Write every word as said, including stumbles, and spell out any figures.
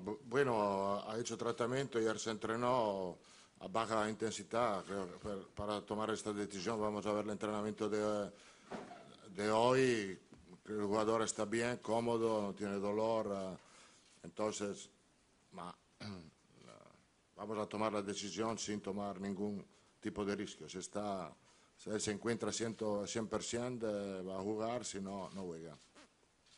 bu- bueno, ha hecho tratamiento, ayer se entrenó a baja intensidad creo, que per- para tomar esta decisión. Vamos a ver el entrenamiento de, de hoy. El jugador está bien, cómodo, no tiene dolor. eh, entonces, ma, vamos a tomar la decisión sin tomar ningún tipo de riesgo. Si, está, si él se encuentra cien, cien por ciento, eh, va a jugar, si no, no juega.